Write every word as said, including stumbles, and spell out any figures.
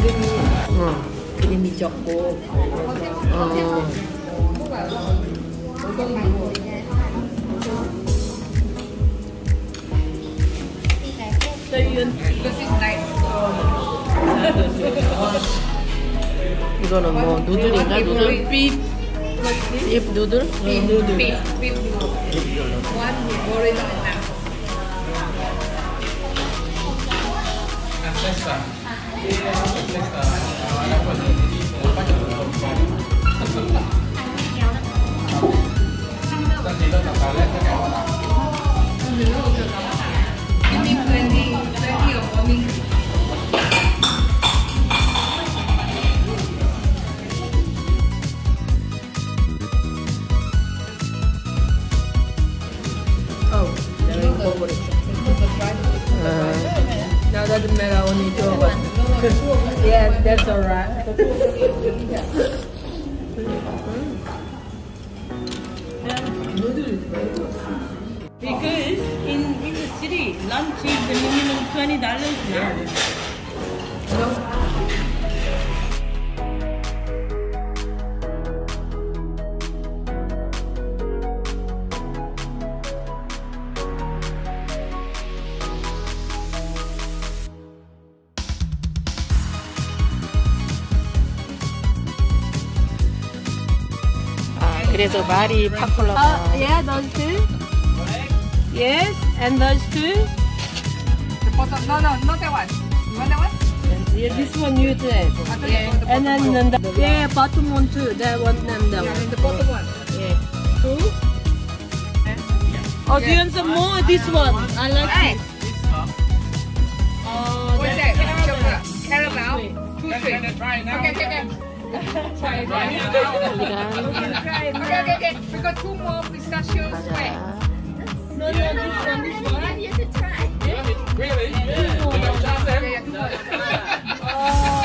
어, 기름이 적고. 어. 이거는 뭐 누들인가? 누들? 삐 삐 누들? Beef, 누들. beef, beef noodle. One with original now. Give me plenty, plenty of warming. Oh, there you go. Uh, now doesn't matter only two of us. Yeah, that's alright. Because in, in the city, lunch is the minimum twenty dollars now. 아, 그래서 말이 팍 올라가. Uh, yeah, those two. Yes, and those two. The bottom, no, no, not that one. You want that one? Yeah, this one you said. Yeah. The And then, then the, yeah, bottom one too. That one and that Yeah, one. and the bottom one. Yeah. Two. Oh, do you want some more? This one. I like Hey, it. Oh, what's that's that? caramel. Caramel. Two sweet. Okay, okay, okay. Try it right now. Okay, okay, okay. We got two more pistachio square. No, no, this one, this one. Yeah, yeah, two more. Oh,